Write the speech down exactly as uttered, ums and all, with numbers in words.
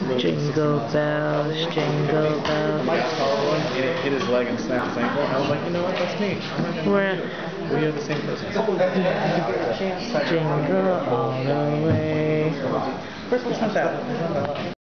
Jingle bells, jingle bells. Mike's taller one, and it hit his leg and snapped his ankle. And I was like, you know what, that's me. I'm not gonna Where? We are the same person. Jingle all the way. First, let's hunt that.